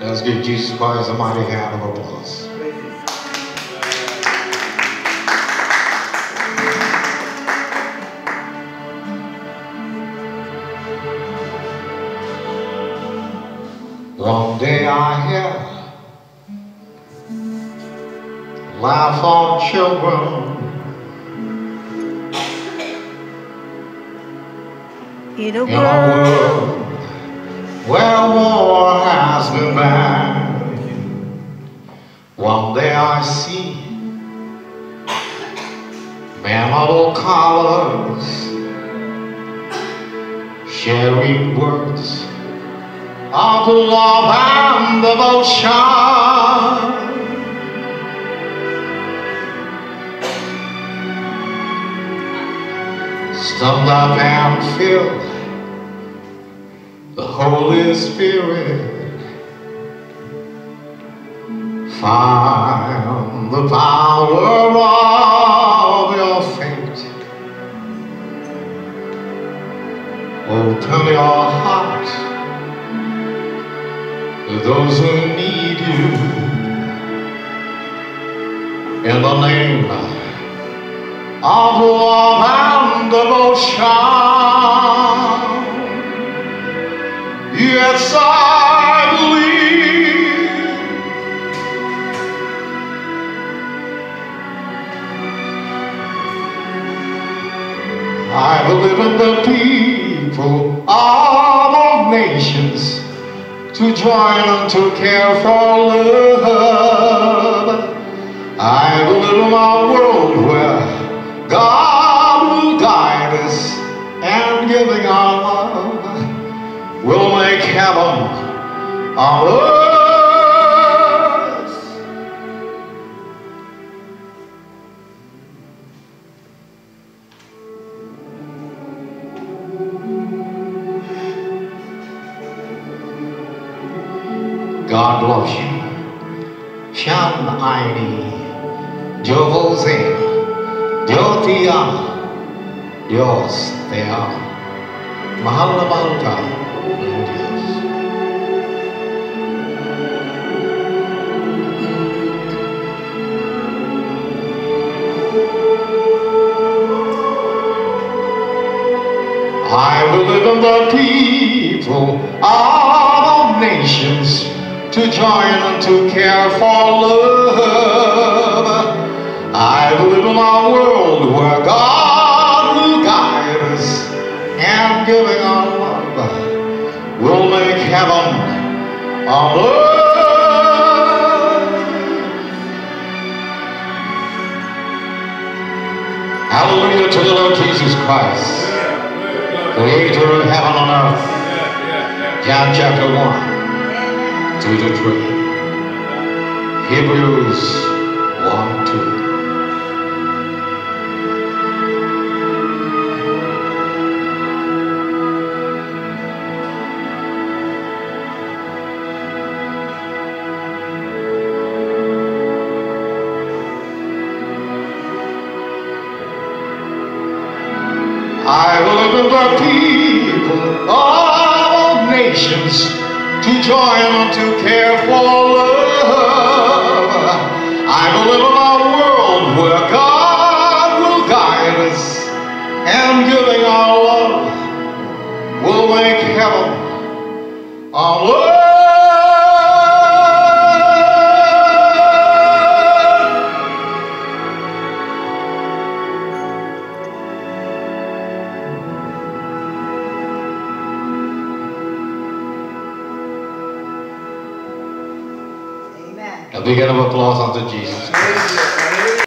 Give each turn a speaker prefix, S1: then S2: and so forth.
S1: Let's give Jesus Christ a mighty hand of applause. One day I hear laugh of children
S2: in a world
S1: where war has been banned. One day I see men of all colors sharing words of love and devotion. Stand up and feel the Holy Spirit. Find the power of your faith. Open your heart to those who need you. In the name of love and devotion. Yes, I believe. I believe in the people of all nations to join and to care for love. I believe in a world where God will guide us, and giving our love will make heaven on earth. God loves you. Shan aini, Dios te ama, Dios te ama. Mahal na mahal ka ng Diyos. I believe in the people of all nations to join and to care for love. I believe in a world where God will guide us, and giving our love will make heaven on earth. Hallelujah to the Lord Jesus Christ, creator of heaven and earth. John chapter 1. 2 to 3. Hebrews 1, 2. I believe in the people of all nations to join and to care for love. I believe in a world where God will guide us, and giving our love will make heaven on earth. A big hand of applause unto Jesus Christ.